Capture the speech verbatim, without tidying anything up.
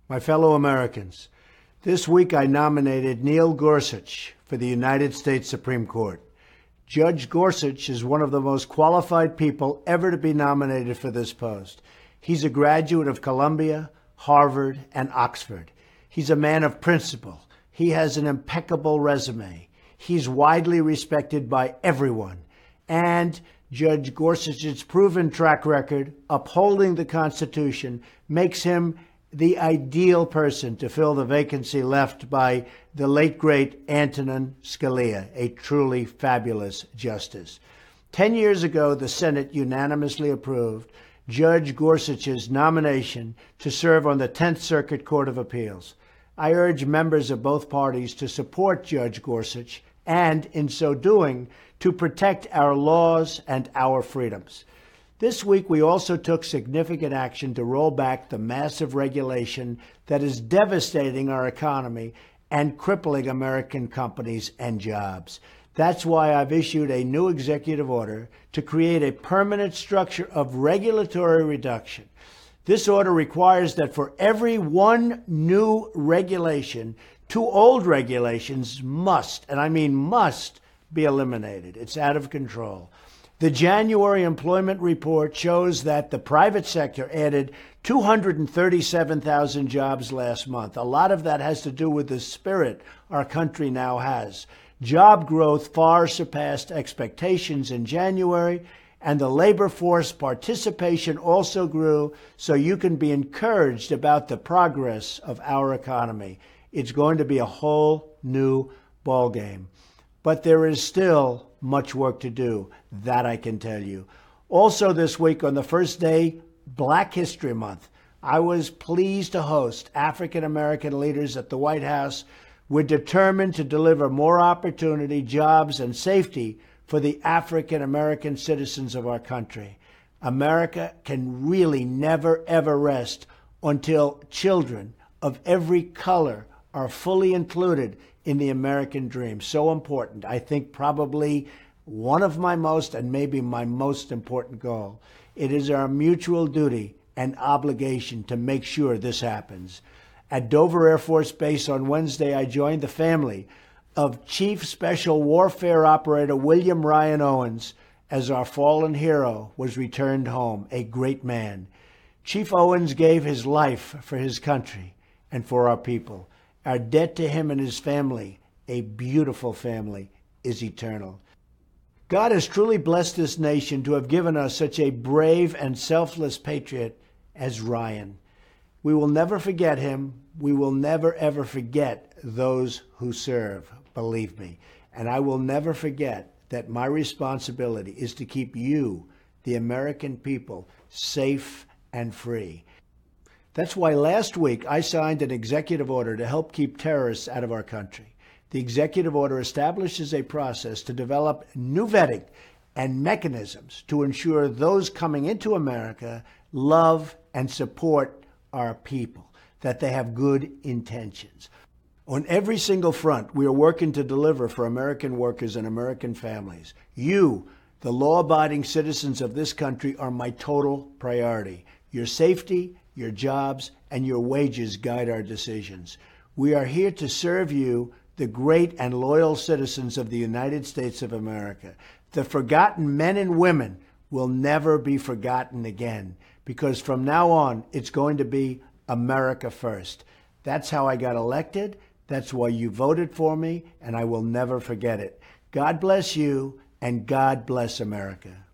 My fellow Americans, this week I nominated Neil Gorsuch for the United States Supreme Court. Judge Gorsuch is one of the most qualified people ever to be nominated for this post. He's a graduate of Columbia, Harvard, and Oxford. He's a man of principle. He has an impeccable resume. He's widely respected by everyone. And Judge Gorsuch's proven track record upholding the Constitution makes him the ideal person to fill the vacancy left by the late, great Antonin Scalia, a truly fabulous justice. Ten years ago, the Senate unanimously approved Judge Gorsuch's nomination to serve on the Tenth Circuit Court of Appeals. I urge members of both parties to support Judge Gorsuch and, in so doing, to protect our laws and our freedoms. This week, we also took significant action to roll back the massive regulation that is devastating our economy and crippling American companies and jobs. That's why I've issued a new executive order to create a permanent structure of regulatory reduction. This order requires that for every one new regulation, two old regulations must, and I mean must, be eliminated. It's out of control. The January employment report shows that the private sector added two hundred thirty-seven thousand jobs last month. A lot of that has to do with the spirit our country now has. Job growth far surpassed expectations in January, and the labor force participation also grew, so you can be encouraged about the progress of our economy. It's going to be a whole new ballgame. But there is still much work to do, that I can tell you. Also this week, on the first day, Black History Month, I was pleased to host African American leaders at the White House. We're determined to deliver more opportunity, jobs, and safety for the African American citizens of our country. America can really never, ever rest until children of every color are fully included in the American dream. So important. I think probably one of my most and maybe my most important goal. It is our mutual duty and obligation to make sure this happens. At Dover Air Force Base on Wednesday, I joined the family of Chief Special Warfare Operator William Ryan Owens as our fallen hero was returned home, a great man. Chief Owens gave his life for his country and for our people. Our debt to him and his family, a beautiful family, is eternal. God has truly blessed this nation to have given us such a brave and selfless patriot as Ryan. We will never forget him. We will never, ever forget those who serve, believe me. And I will never forget that my responsibility is to keep you, the American people, safe and free. That's why last week I signed an executive order to help keep terrorists out of our country. The executive order establishes a process to develop new vetting and mechanisms to ensure those coming into America love and support our people, that they have good intentions. On every single front, we are working to deliver for American workers and American families. You, the law-abiding citizens of this country, are my total priority. Your safety, your jobs, and your wages guide our decisions. We are here to serve you, the great and loyal citizens of the United States of America. The forgotten men and women will never be forgotten again, because from now on, it's going to be America first. That's how I got elected. That's why you voted for me, and I will never forget it. God bless you, and God bless America.